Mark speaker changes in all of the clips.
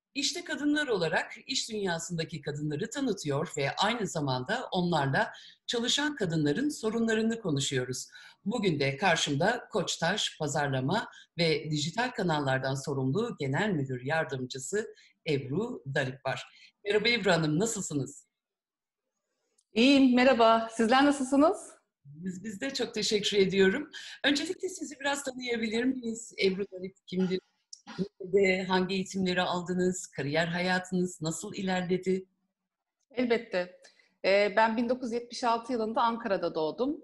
Speaker 1: İşte kadınlar olarak iş dünyasındaki kadınları tanıtıyor ve aynı zamanda onlarla çalışan kadınların sorunlarını konuşuyoruz. Bugün de karşımda Koçtaş Pazarlama ve Dijital Kanallardan sorumlu Genel Müdür Yardımcısı Ebru Darip var. Merhaba Ebru Hanım, nasılsınız?
Speaker 2: İyiyim, merhaba. Sizler nasılsınız?
Speaker 1: Biz de çok teşekkür ediyorum. Öncelikle sizi biraz tanıyabilir miyiz? Ebru Darip kimdir? Nerede, hangi eğitimleri aldınız? Kariyer hayatınız nasıl ilerledi?
Speaker 2: Elbette. Ben 1976 yılında Ankara'da doğdum.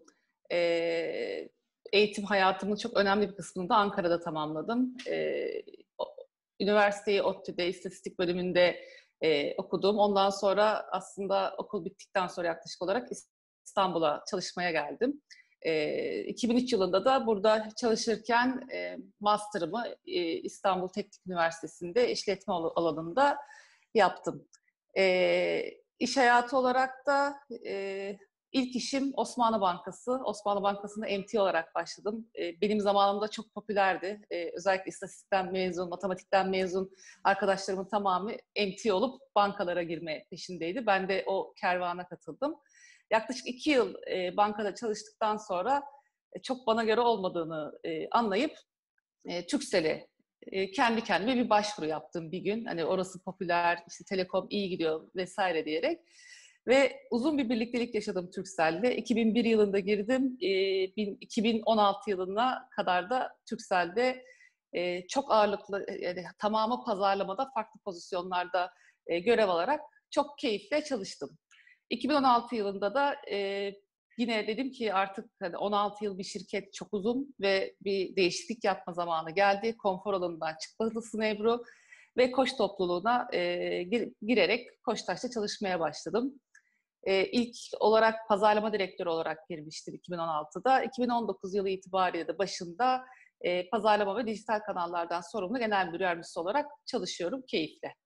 Speaker 2: Eğitim hayatımın çok önemli bir kısmını da Ankara'da tamamladım. Üniversiteyi ODTÜ'de İstatistik bölümünde okudum. Ondan sonra aslında okul bittikten sonra yaklaşık olarak İstanbul'a çalışmaya geldim. 2003 yılında da burada çalışırken master'ımı İstanbul Teknik Üniversitesi'nde işletme alanında yaptım. İş hayatı olarak da ilk işim Osmanlı Bankası. Osmanlı Bankası'nda MT olarak başladım. Benim zamanımda çok popülerdi. Özellikle istatistikten mezun, matematikten mezun arkadaşlarımın tamamı MT olup bankalara girme peşindeydi. Ben de o kervana katıldım. Yaklaşık 2 yıl bankada çalıştıktan sonra çok bana göre olmadığını anlayıp Turkcell'e kendi kendime bir başvuru yaptım bir gün. Hani orası popüler, işte Telekom iyi gidiyor vesaire diyerek. Ve uzun bir birliktelik yaşadım Turkcell'le. 2001 yılında girdim. 2016 yılına kadar da Turkcell'de çok ağırlıklı, yani tamamı pazarlamada farklı pozisyonlarda görev alarak çok keyifle çalıştım. 2016 yılında da yine dedim ki artık hani 16 yıl bir şirket çok uzun ve bir değişiklik yapma zamanı geldi. Konfor alanından çıkmalısın Ebru ve Koç topluluğuna girerek Koçtaş'ta çalışmaya başladım. İlk olarak pazarlama direktörü olarak girmiştim 2016'da. 2019 yılı itibariyle de başında pazarlama ve dijital kanallardan sorumlu genel müdür yardımcısı olarak çalışıyorum keyifle.